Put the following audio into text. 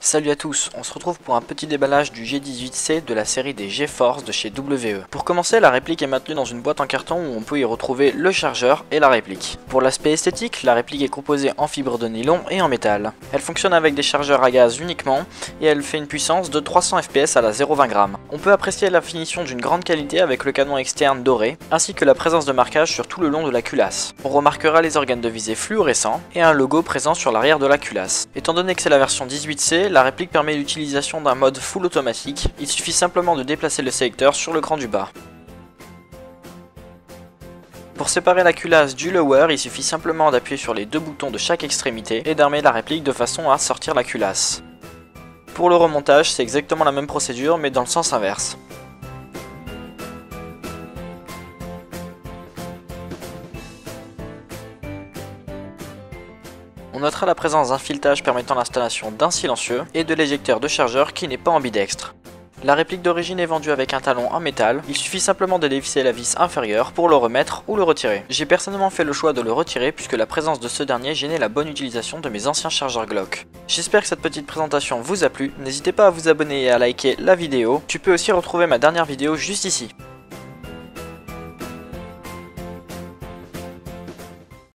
Salut à tous, on se retrouve pour un petit déballage du G18C de la série des GeForce de chez WE. Pour commencer, la réplique est maintenue dans une boîte en carton où on peut y retrouver le chargeur et la réplique. Pour l'aspect esthétique, la réplique est composée en fibre de nylon et en métal. Elle fonctionne avec des chargeurs à gaz uniquement et elle fait une puissance de 300 fps à la 0,20 g. On peut apprécier la finition d'une grande qualité avec le canon externe doré, ainsi que la présence de marquage sur tout le long de la culasse. On remarquera les organes de visée fluorescents et un logo présent sur l'arrière de la culasse. Étant donné que c'est la version 18C, la réplique permet l'utilisation d'un mode full automatique, il suffit simplement de déplacer le sélecteur sur le cran du bas. Pour séparer la culasse du lower, il suffit simplement d'appuyer sur les deux boutons de chaque extrémité et d'armer la réplique de façon à sortir la culasse. Pour le remontage, c'est exactement la même procédure mais dans le sens inverse. On notera la présence d'un filetage permettant l'installation d'un silencieux et de l'éjecteur de chargeur qui n'est pas ambidextre. La réplique d'origine est vendue avec un talon en métal, il suffit simplement de dévisser la vis inférieure pour le remettre ou le retirer. J'ai personnellement fait le choix de le retirer puisque la présence de ce dernier gênait la bonne utilisation de mes anciens chargeurs Glock. J'espère que cette petite présentation vous a plu, n'hésitez pas à vous abonner et à liker la vidéo, tu peux aussi retrouver ma dernière vidéo juste ici.